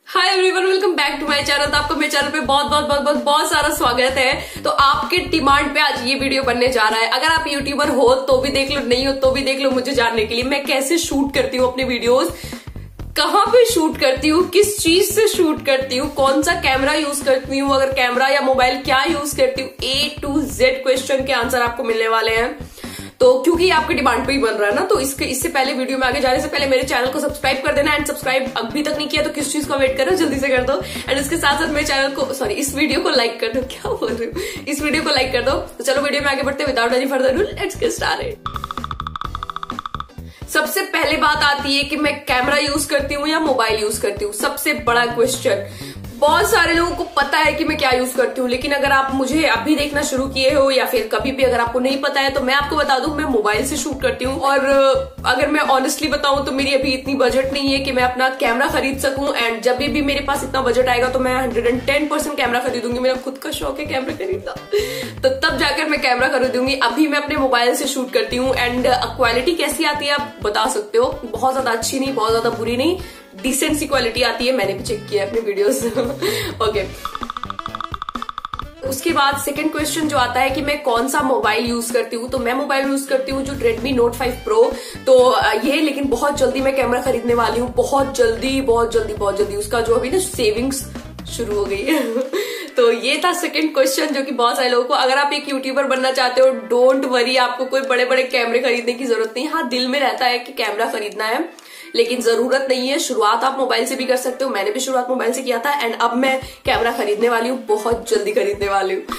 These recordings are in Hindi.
Hi everyone, welcome back to my channel. तो आपका मेरे चैनल पे बहुत सारा स्वागत है। तो आपके डिमांड पे आज ये वीडियो बनने जा रहा है। अगर आप यूट्यूबर हो तो भी देख लो, नहीं हो तो भी देख लो, मुझे जानने के लिए मैं कैसे शूट करती हूँ अपने वीडियोस, कहाँ पे शूट करती हूँ, किस चीज से शूट करती हूँ, कौन सा कैमरा यूज करती हूँ, अगर कैमरा या मोबाइल क्या यूज करती हूँ, A to Z क्वेश्चन के आंसर आपको मिलने वाले हैं। तो क्योंकि आपके डिमांड पे ही बन रहा है ना, तो इससे पहले वीडियो में आगे जाने से पहले मेरे चैनल को सब्सक्राइब कर देना। एंड सब्सक्राइब अभी तक नहीं किया तो किस चीज का वेट कर रहे हो, जल्दी से कर दो। एंड इसके साथ साथ मेरे चैनल को इस वीडियो को लाइक कर दो। क्या बोल रही हूँ, इस वीडियो को लाइक कर दो। तो चलो वीडियो में आगे बढ़ते without any further due, let's get started. सबसे पहले बात आती है कि मैं कैमरा यूज करती हूँ या मोबाइल यूज करती हूँ। सबसे बड़ा क्वेश्चन, बहुत सारे लोगों को पता है कि मैं क्या यूज करती हूँ, लेकिन अगर आप मुझे अभी देखना शुरू किए हो या फिर कभी भी अगर आपको नहीं पता है तो मैं आपको बता दूं, मैं मोबाइल से शूट करती हूँ। और अगर मैं ऑनेस्टली बताऊं तो मेरी अभी इतनी बजट नहीं है कि मैं अपना कैमरा खरीद सकूं। एंड जब भी मेरे पास इतना बजट आएगा तो मैं 110% कैमरा खरीदूंगी। मेरा खुद का शौक है कैमरा खरीदना, तो तब जाकर मैं कैमरा खरीदूंगी। अभी मैं अपने मोबाइल से शूट करती हूँ। एंड क्वालिटी कैसी आती है आप बता सकते हो, बहुत ज्यादा अच्छी नहीं, बहुत ज्यादा बुरी नहीं, डिसेंट सी क्वालिटी आती है। मैंने भी चेक किया है अपने वीडियोस। ओके, उसके बाद सेकंड क्वेश्चन जो आता है कि मैं कौन सा मोबाइल यूज करती हूँ, तो मैं मोबाइल यूज करती हूँ जो Redmi Note 5 Pro। तो ये लेकिन बहुत जल्दी मैं कैमरा खरीदने वाली हूँ, बहुत जल्दी उसका जो अभी ना सेविंग्स शुरू हो गई है। तो ये था सेकंड क्वेश्चन जो कि बहुत सारे लोगों को, अगर आप एक यूट्यूबर बनना चाहते हो डोंट वरी, आपको कोई बड़े बड़े कैमरे खरीदने की जरूरत नहीं। हाँ, दिल में रहता है कि कैमरा खरीदना है, लेकिन जरूरत नहीं है। शुरुआत आप मोबाइल से भी कर सकते हो, मैंने भी शुरुआत मोबाइल से किया था। एंड अब मैं कैमरा खरीदने वाली हूँ, बहुत जल्दी खरीदने वाली हूँ।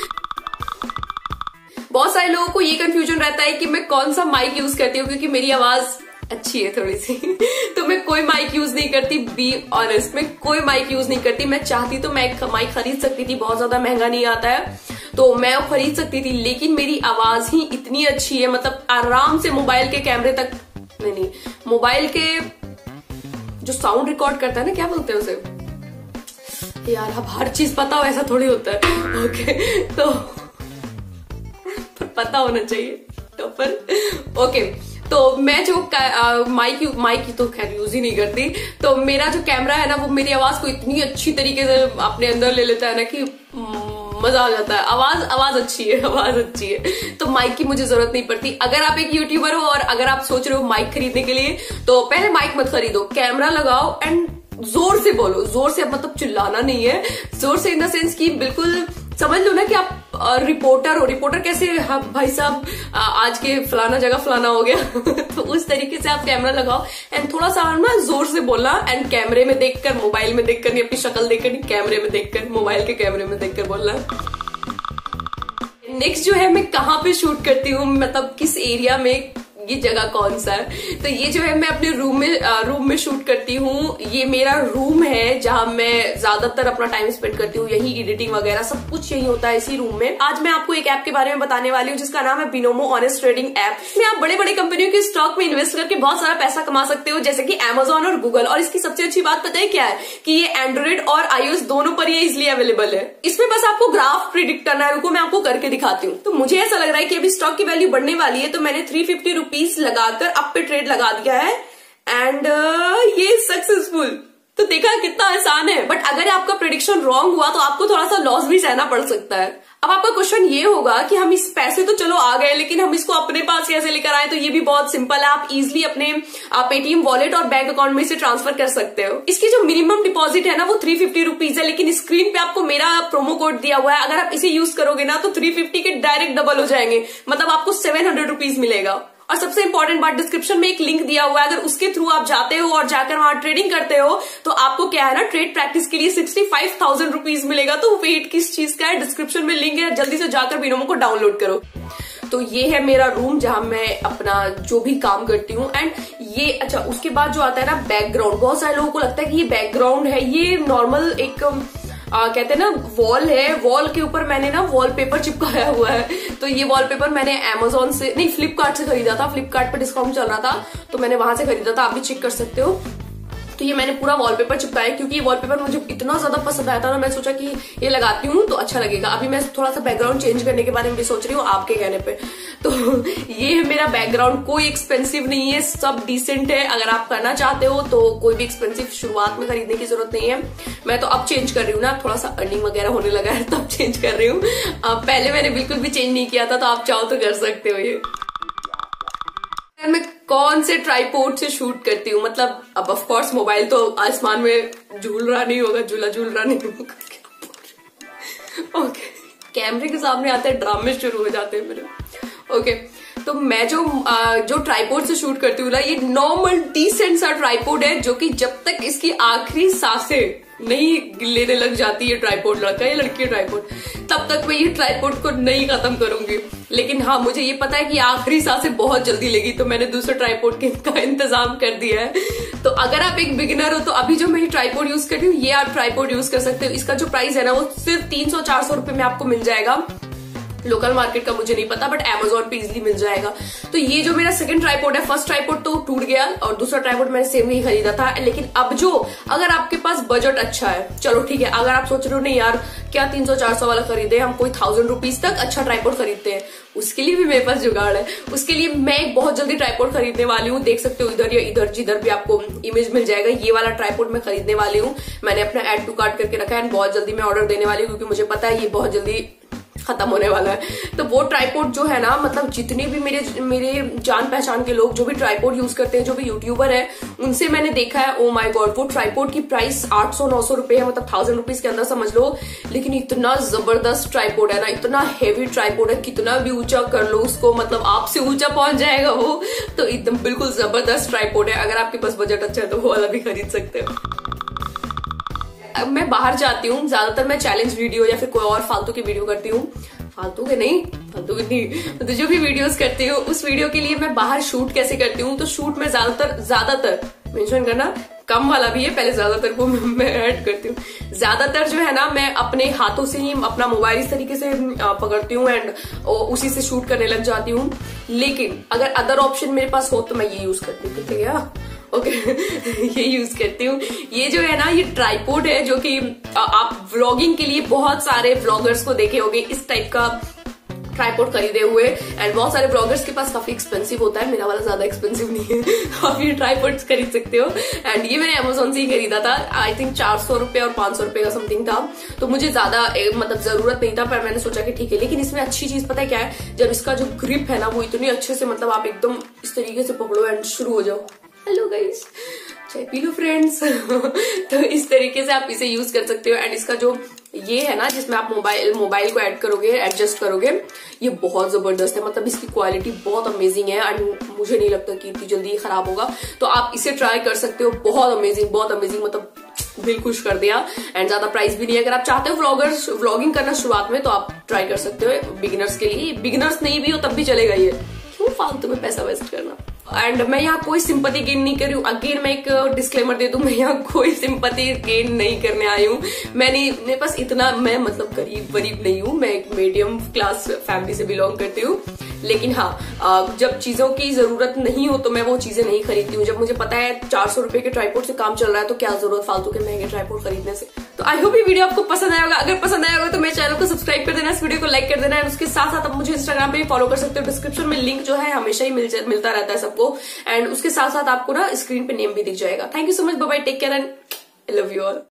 बहुत सारे लोगों को ये कंफ्यूजन रहता है कि मैं कौन सा माइक यूज करती हूँ, क्योंकि मेरी आवाज अच्छी है थोड़ी सी। तो मैं कोई माइक यूज नहीं करती, बी ऑनेस्ट, मैं कोई माइक यूज नहीं करती। मैं चाहती तो मैं माइक खरीद सकती थी, बहुत ज्यादा महंगा नहीं आता है तो मैं वो खरीद सकती थी, लेकिन मेरी आवाज ही इतनी अच्छी है, मतलब आराम से मोबाइल के कैमरे तक नहीं, मोबाइल के जो साउंड रिकॉर्ड करता है ना, क्या बोलते हैं उसे यार, अब हर चीज पता हो ऐसा थोड़ी होता है। ओके, तो पता होना चाहिए तो पर ओके। तो मैं जो माइक तो खैर यूज ही नहीं करती। तो मेरा जो कैमरा है ना, वो मेरी आवाज को इतनी अच्छी तरीके से अपने अंदर ले लेता है ना कि मजा आ जाता है। आवाज अच्छी है, तो माइक की मुझे जरूरत नहीं पड़ती। अगर आप एक यूट्यूबर हो और अगर आप सोच रहे हो माइक खरीदने के लिए, तो पहले माइक मत खरीदो, कैमरा लगाओ एंड जोर से बोलो। जोर से मतलब चिल्लाना नहीं है, जोर से इन द सेंस की बिल्कुल समझ लो ना कि आप रिपोर्टर हो। रिपोर्टर कैसे, हाँ भाई साहब आज के फलाना जगह फलाना हो गया। तो उस तरीके से आप कैमरा लगाओ एंड थोड़ा सा ना जोर से बोलना। एंड कैमरे में देखकर, मोबाइल में देखकर नहीं, अपनी शक्ल देखकर नहीं, कैमरे में देखकर, मोबाइल के कैमरे में देखकर बोलना। नेक्स्ट जो है, मैं कहाँ पे शूट करती हूँ, मतलब किस एरिया में, ये जगह कौन सा है। तो ये जो है मैं अपने रूम में शूट करती हूँ। ये मेरा रूम है जहां मैं ज्यादातर अपना टाइम स्पेंड करती हूँ, यही एडिटिंग वगैरह सब कुछ यही होता है इसी रूम में। आज मैं आपको एक ऐप के बारे में बताने वाली हूँ जिसका नाम है बिनोमो ऑनेस्ट ट्रेडिंग ऐप। इसमें आप बड़े बड़े कंपनियों के स्टॉक में इन्वेस्ट करके बहुत सारा पैसा कमा सकते हो, जैसे कि Amazon और गूगल। और इसकी सबसे अच्छी बात पता है क्या है, कि ये एंड्रॉइड और iOS दोनों पर ये इजिली अवेलेबल है। इसमें बस आपको ग्राफ प्रिडिक्ट करना है। रुको मैं आपको करके दिखाती हूँ। तो मुझे ऐसा लग रहा है कि अभी स्टॉक की वैल्यू बढ़ने वाली है, तो मैंने 350 रुपीज लगाकर अप पे ट्रेड लगा दिया है एंड ये सक्सेसफुल। तो देखा कितना आसान है। बट अगर आपका प्रेडिक्शन रॉन्ग हुआ तो आपको थोड़ा सा लॉस भी सहना पड़ सकता है। अब आपका क्वेश्चन ये होगा कि हम इस पैसे तो चलो आ गए, लेकिन हम इसको अपने पास कैसे लेकर आए। तो ये भी बहुत सिंपल है, आप इजिली अपने पेटीएम वॉलेट और बैंक अकाउंट में से ट्रांसफर कर सकते हो। इसकी जो मिनिमम डिपॉजिट है ना, वो 350 रुपीज है, लेकिन स्क्रीन पे आपको मेरा प्रोमो कोड दिया हुआ है। अगर आप इसे यूज करोगे ना तो 350 के डायरेक्ट डबल हो जाएंगे, मतलब आपको 700 रुपीज मिलेगा। और सबसे इंपॉर्टेंट बात, डिस्क्रिप्शन में एक लिंक दिया हुआ है, अगर उसके थ्रू आप जाते हो और जाकर वहां ट्रेडिंग करते हो तो आपको क्या है ना, ट्रेड प्रैक्टिस के लिए 65,000 रुपीज मिलेगा। तो वेट किस चीज का है, डिस्क्रिप्शन में लिंक है, जल्दी से जाकर बिनोमो को डाउनलोड करो। तो ये है मेरा रूम जहां मैं अपना जो भी काम करती हूँ। एंड ये अच्छा, उसके बाद जो आता है ना बैकग्राउंड, बहुत सारे लोगों को लगता है कि ये बैकग्राउंड है, ये नॉर्मल एक कहते हैं ना वॉल है। वॉल के ऊपर मैंने ना वॉलपेपर चिपकाया हुआ है। तो ये वॉलपेपर मैंने Amazon से नहीं, फ्लिपकार्ट से खरीदा था। फ्लिपकार्ट पे डिस्काउंट चल रहा था तो मैंने वहां से खरीदा था, आप भी चेक कर सकते हो। तो ये मैंने पूरा वॉलपेपर चिपकाया क्योंकि ये वॉलपेपर मुझे इतना ज्यादा पसंद आया था ना, मैं सोचा कि ये लगाती हूँ तो अच्छा लगेगा। अभी मैं थोड़ा सा बैकग्राउंड चेंज करने के बारे में भी सोच रही हूँ आपके कहने पे। तो ये है मेरा बैकग्राउंड, कोई एक्सपेंसिव नहीं है, सब डिसेंट है। अगर आप करना चाहते हो तो कोई भी एक्सपेंसिव शुरुआत में खरीदने की जरूरत नहीं है। मैं तो अब चेंज कर रही हूँ ना, थोड़ा सा अर्निंग वगैरह होने लगा है तब चेंज कर रही हूँ। पहले मैंने बिल्कुल भी चेंज नहीं किया था, तो आप चाहो तो कर सकते हो। ये मैं कौन से ट्राइपॉड से शूट करती हूँ, मतलब अब ऑफ कोर्स मोबाइल तो आसमान में झूल रहा नहीं होगा, झूला झूल रहा नहीं होगा। ओके, कैमरे के सामने आते हैं ड्रामे शुरू हो जाते हैं मेरे। ओके, तो मैं जो ट्राइपॉड से शूट करती हूँ ना, ये नॉर्मल डिसेंट सा ट्राइपॉड है जो कि जब तक इसकी आखिरी सांसें नहीं लेने लग जाती है ट्राइपॉड, लड़का या लड़की ट्राइपॉड, तब तक मैं ये ट्राइपॉड को नहीं खत्म करूंगी। लेकिन हाँ, मुझे ये पता है कि आखिरी सांसें बहुत जल्दी लेगी, तो मैंने दूसरे ट्राइपॉड का इंतजाम कर दिया है। तो अगर आप एक बिगिनर हो तो अभी जो मैं ये ट्राइपॉड यूज कर रही हूँ, ये आप ट्राइपॉड यूज कर सकते हो। इसका जो प्राइस है ना, वो सिर्फ 300-400 रुपए में आपको मिल जाएगा। लोकल मार्केट का मुझे नहीं पता, बट Amazon पे इजीली मिल जाएगा। तो ये जो मेरा सेकंड ट्राइपॉड है, फर्स्ट ट्राइपॉड तो टूट गया और दूसरा ट्राइपॉड मैंने सेम ही खरीदा था। लेकिन अब जो, अगर आपके पास बजट अच्छा है, चलो ठीक है, अगर आप सोच रहे हो नहीं यार क्या 300-400 वाला खरीदे, हम कोई 1000 रुपीज तक अच्छा ट्राइपॉड खरीदते हैं, उसके लिए भी मेरे पास जुगाड़ है। उसके लिए मैं एक बहुत जल्दी ट्राइपॉड खरीदने वाली हूँ, देख सकते हो इधर या इधर, जिधर भी आपको इमेज मिल जाएगा। ये वाला ट्राइपॉड मैं खरीदने वाली हूँ, मैंने अपना ऐड टू कार्ट करके रखा है, बहुत जल्दी मैं ऑर्डर देने वाली हूँ क्योंकि मुझे पता है ये बहुत जल्दी खत्म होने वाला है। तो वो ट्राइपॉड जो है ना, मतलब जितने भी मेरे जान पहचान के लोग जो भी ट्राइपॉड यूज करते हैं, जो भी यूट्यूबर है, उनसे मैंने देखा है, ओ माय गॉड, वो ट्राइपॉड की प्राइस 800-900 रुपए है, मतलब 1000 रुपीज के अंदर समझ लो। लेकिन इतना जबरदस्त ट्राइपॉड है ना, इतना हेवी ट्राइपॉड है, कितना भी ऊंचा कर लो उसको, मतलब आपसे ऊंचा पहुंच जाएगा वो। तो एकदम बिल्कुल जबरदस्त ट्राइपॉड है। अगर आपके पास बजट अच्छा है तो वो वाला भी खरीद सकते हो। मैं बाहर जाती हूँ, ज्यादातर मैं चैलेंज वीडियो या फिर कोई और फालतू की वीडियो करती हूँ। फालतू की नहीं, तो जो भी वीडियोस करती हूँ, उस वीडियो के लिए मैं बाहर शूट कैसे करती हूँ। तो शूट में ज्यादातर मेंशन करना कम वाला भी है, पहले ज्यादातर को मैं ऐड करती हूँ। ज्यादातर जो है ना, मैं अपने हाथों से ही अपना मोबाइल इस तरीके से पकड़ती हूँ एंड उसी से शूट करने लग जाती हूँ। लेकिन अगर अदर ऑप्शन मेरे पास हो तो मैं ये यूज करती हूँ, ठीक है। ओके ये यूज करती हूँ। ये जो है ना, ये ट्राइपॉड है जो कि आप व्लॉगिंग के लिए बहुत सारे व्लॉगर्स को देखे होंगे इस टाइप का ट्राइपॉड खरीदे हुए, एंड बहुत सारे ब्लॉगर्स के पास काफी एक्सपेंसिव होता है। मेरा वाला ज्यादा एक्सपेंसिव नहीं है, आप ये ट्राइपॉड्स खरीद सकते हो। एंड ये मैंने Amazon से ही खरीदा था, आई थिंक 400 रुपए और 500 रुपए का समथिंग था। तो मुझे ज्यादा मतलब जरूरत नहीं था, पर मैंने सोचा कि ठीक है। लेकिन इसमें अच्छी चीज पता है क्या है, जब इसका जो ग्रिप है ना, वो इतनी अच्छे से, मतलब आप एकदम इस तरीके से पकड़ो एंड शुरू हो जाओ। हेलो गाइस, चाय पी लो फ्रेंड्स। तो इस तरीके से आप इसे यूज कर सकते हो। एंड इसका जो ये है ना, जिसमें आप मोबाइल को ऐड करोगे, एडजस्ट करोगे, ये बहुत जबरदस्त है। मतलब इसकी क्वालिटी बहुत अमेजिंग है एंड मुझे नहीं लगता कि इतनी जल्दी खराब होगा। तो आप इसे ट्राई कर सकते हो, बहुत अमेजिंग, मतलब दिल खुश कर दिया। एंड ज्यादा प्राइस भी नहीं है। अगर आप चाहते हो व्लॉगिंग करना शुरुआत में, तो आप ट्राई कर सकते हो। बिगिनर्स के लिए, बिगिनर्स नहीं भी हो तब भी चलेगा, ये क्यों फालतू में पैसा वेस्ट करना। एंड मैं यहाँ कोई सिंपैथी गेन नहीं कर रही हूँ। अगेन मैं एक डिस्क्लेमर दे दूं, मैं यहाँ कोई सिंपैथी गेन नहीं करने आई हूँ। मेरे पास इतना, मैं मतलब गरीब नहीं हूँ, मैं एक मीडियम क्लास फैमिली से बिलोंग करती हूँ। लेकिन हाँ, जब चीजों की जरूरत नहीं हो तो मैं वो चीजें नहीं खरीदती हूँ। जब मुझे पता है 400 रुपए के ट्राइपॉड से काम चल रहा है, तो क्या जरूरत फालतू के महंगे ट्राइपॉड खरीदने से। तो आई होप ये वीडियो आपको पसंद आया होगा। अगर पसंद आया होगा तो मेरे चैनल को सब्सक्राइब कर देना, इस वीडियो को लाइक कर देना। एंड उसके साथ साथ आप मुझे इंस्टाग्राम पे भी फॉलो कर सकते हो। डिस्क्रिप्शन में लिंक जो है हमेशा ही मिलता रहता है सबको। एंड उसके साथ साथ आपको ना स्क्रीन पे नेम भी दिख जाएगा। Thank you so much, bye bye, take care and I love you all.